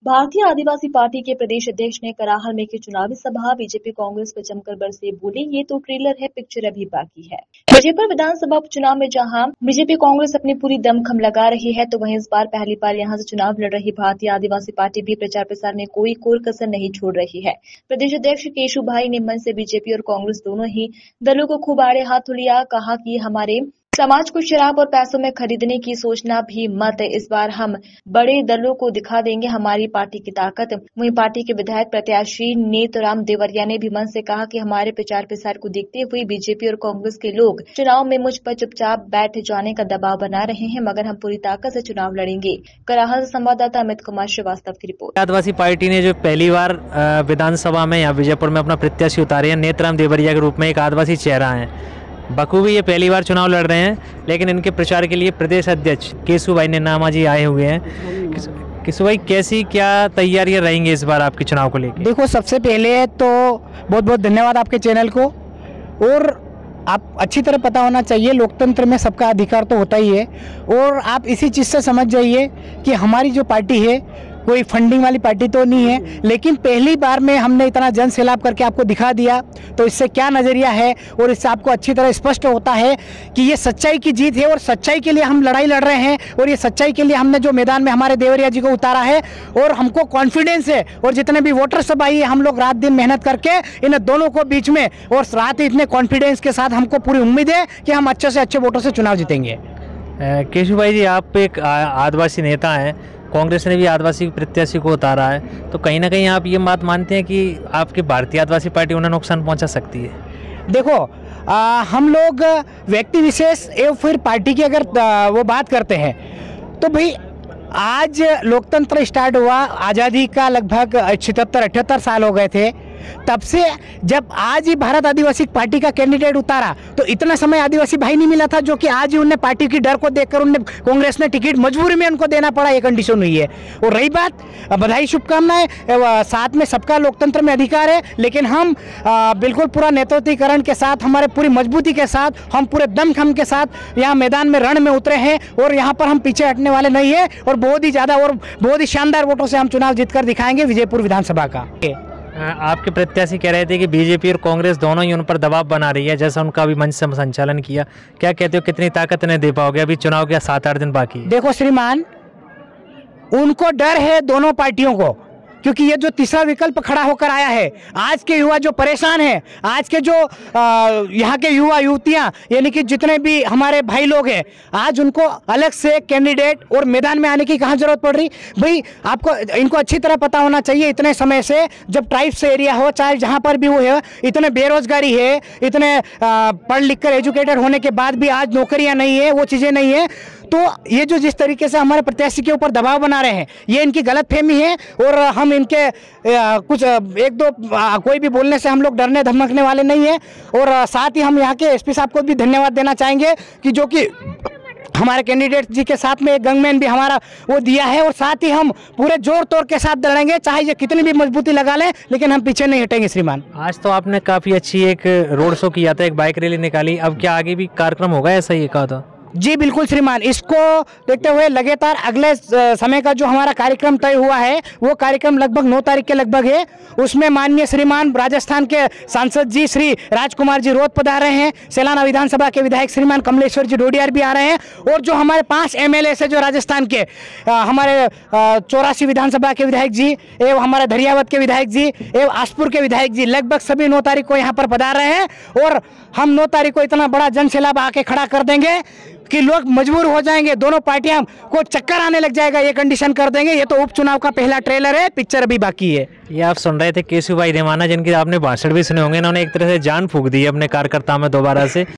भारतीय आदिवासी पार्टी के प्रदेश अध्यक्ष ने कराहल में की चुनावी सभा। बीजेपी कांग्रेस पर जमकर बरसे, बोले ये तो ट्रेलर है, पिक्चर अभी बाकी है। विजयपुर विधानसभा उपचुनाव में जहां बीजेपी कांग्रेस अपनी पूरी दमखम लगा रही है, तो वहीं इस बार पहली बार यहां से चुनाव लड़ रही भारतीय आदिवासी पार्टी भी प्रचार प्रसार में कोई कोर कसर नहीं छोड़ रही है। प्रदेश अध्यक्ष केशु भाई ने मंच से बीजेपी और कांग्रेस दोनों ही दलों को खूब आड़े हाथों लिया। कहा कि हमारे समाज को शराब और पैसों में खरीदने की सोचना भी मत। इस बार हम बड़े दलों को दिखा देंगे हमारी पार्टी की ताकत। वहीं पार्टी के विधायक प्रत्याशी नेतराम देवरिया ने भी मंच से कहा कि हमारे प्रचार प्रसार को देखते हुए बीजेपी और कांग्रेस के लोग चुनाव में मुझ पर चुपचाप बैठ जाने का दबाव बना रहे हैं, मगर हम पूरी ताकत से चुनाव लड़ेंगे। कराहल से संवाददाता अमित कुमार श्रीवास्तव की रिपोर्ट। आदिवासी पार्टी ने जो पहली बार विधानसभा में यहाँ विजयपुर में अपना प्रत्याशी उतारे हैं, नेतराम देवरिया के रूप में एक आदिवासी चेहरा है। बखूबी ये पहली बार चुनाव लड़ रहे हैं, लेकिन इनके प्रचार के लिए प्रदेश अध्यक्ष केशु भाई ने नामाजी आए हुए हैं। केशु भाई, कैसी क्या तैयारियां रहेंगी इस बार आपके चुनाव को लेकर? देखो, सबसे पहले तो बहुत बहुत धन्यवाद आपके चैनल को। और आप अच्छी तरह पता होना चाहिए, लोकतंत्र में सबका अधिकार तो होता ही है। और आप इसी चीज़ से समझ जाइए कि हमारी जो पार्टी है कोई फंडिंग वाली पार्टी तो नहीं है, लेकिन पहली बार में हमने इतना जन सैलाब करके आपको दिखा दिया, तो इससे क्या नज़रिया है और इससे आपको अच्छी तरह स्पष्ट होता है कि ये सच्चाई की जीत है और सच्चाई के लिए हम लड़ाई लड़ रहे हैं। और ये सच्चाई के लिए हमने जो मैदान में हमारे देवरिया जी को उतारा है, और हमको कॉन्फिडेंस है। और जितने भी वोटर सब आई है, हम लोग रात दिन मेहनत करके इन दोनों को बीच में, और रात इतने कॉन्फिडेंस के साथ हमको पूरी उम्मीद है कि हम अच्छे से अच्छे वोटों से चुनाव जीतेंगे। केशु भाई जी, आप एक आदिवासी नेता हैं, कांग्रेस ने भी आदिवासी प्रत्याशी को उतारा है, तो कहीं ना कहीं आप ये बात मानते हैं कि आपकी भारतीय आदिवासी पार्टी उन्हें नुकसान पहुंचा सकती है? देखो, हम लोग व्यक्ति विशेष एवं फिर पार्टी की अगर वो बात करते हैं, तो भाई आज लोकतंत्र स्टार्ट हुआ, आज़ादी का लगभग 77-78 साल हो गए थे। तब से जब आज ही भारत आदिवासी पार्टी का कैंडिडेट उतारा, तो इतना समय आदिवासी भाई नहीं मिला था, जो कि आज ही उन्हें पार्टी की डर को देखकर उन्हें कांग्रेस ने टिकट मजबूरी में उनको देना पड़ा, ये कंडीशन हुई है। और रही बात, बधाई शुभकामनाएं, साथ में सबका लोकतंत्र में अधिकार है, लेकिन हम बिल्कुल पूरा नेतृत्वीकरण के साथ, हमारे पूरी मजबूती के साथ, हम पूरे दमखम के साथ यहाँ मैदान में रण में उतरे हैं, और यहाँ पर हम पीछे हटने वाले नहीं है। और बहुत ही ज़्यादा और बहुत ही शानदार वोटों से हम चुनाव जीतकर दिखाएंगे विजयपुर विधानसभा का। आपके प्रत्याशी कह रहे थे कि बीजेपी और कांग्रेस दोनों ही उन पर दबाव बना रही है, जैसा उनका अभी मंच से संचालन किया। क्या कहते हो, कितनी ताकत इन्हें दे पाओगे? अभी चुनाव के 7-8 दिन बाकी है। देखो श्रीमान, उनको डर है दोनों पार्टियों को, क्योंकि ये जो तीसरा विकल्प खड़ा होकर आया है, आज के युवा जो परेशान हैं, आज के जो यहाँ के युवा युवतियाँ, यानी कि जितने भी हमारे भाई लोग हैं, आज उनको अलग से कैंडिडेट और मैदान में आने की कहाँ जरूरत पड़ रही? भाई आपको इनको अच्छी तरह पता होना चाहिए, इतने समय से जब ट्राइब्स एरिया हो, चाहे जहाँ पर भी वो है, इतने बेरोजगारी है, इतने पढ़ लिख कर एजुकेटेड होने के बाद भी आज नौकरियाँ नहीं है, वो चीज़ें नहीं है। तो ये जो जिस तरीके से हमारे प्रत्याशी के ऊपर दबाव बना रहे हैं, ये इनकी गलतफहमी है। और हम इनके कुछ एक दो कोई भी बोलने से हम लोग डरने धमकने वाले नहीं है। और साथ ही हम यहाँ के एसपी साहब को भी धन्यवाद देना चाहेंगे कि जो कि हमारे कैंडिडेट जी के साथ में एक गंगमैन भी हमारा वो दिया है। और साथ ही हम पूरे जोर तोड़ के साथ लड़ेंगे, चाहे ये कितनी भी मजबूती लगा लें, लेकिन हम पीछे नहीं हटेंगे। श्रीमान, आज तो आपने काफ़ी अच्छी एक रोड शो किया था, एक बाइक रैली निकाली, अब क्या आगे भी कार्यक्रम होगा, ऐसा ही कहा था? जी बिल्कुल श्रीमान, इसको देखते हुए लगातार अगले समय का जो हमारा कार्यक्रम तय हुआ है, वो कार्यक्रम लगभग 9 तारीख के लगभग है। उसमें माननीय श्रीमान राजस्थान के सांसद जी श्री राजकुमार जी रोत पधार रहे हैं, सैलाना विधानसभा के विधायक श्रीमान कमलेश्वर जी डोडियार भी आ रहे हैं, और जो हमारे 5 MLA से जो राजस्थान के हमारे 84 विधानसभा के विधायक जी एवं हमारे धरियावत के विधायक जी एवं आसपुर के विधायक जी, लगभग सभी 9 तारीख को यहाँ पर पधार रहे हैं। और हम 9 तारीख को इतना बड़ा जन सैलाब आके खड़ा कर देंगे कि लोग मजबूर हो जाएंगे, दोनों पार्टियां को चक्कर आने लग जाएगा, ये कंडीशन कर देंगे। ये तो उपचुनाव का पहला ट्रेलर है, पिक्चर अभी बाकी है। ये आप सुन रहे थे केशु भाई रेमाना, जिनके आपने भाषण भी सुने होंगे। इन्होंने एक तरह से जान फूंक दी है अपने कार्यकर्ताओं में दोबारा से।